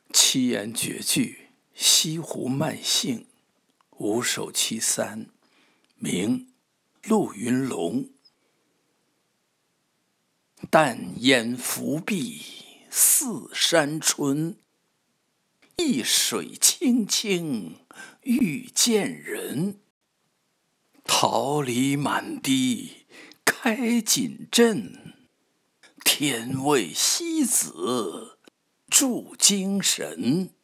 七言绝句，西湖慢性，五首其三，明，陆云龙。淡烟浮碧似山春，一水清清欲见人。桃李满地开锦阵，天为西子助精神。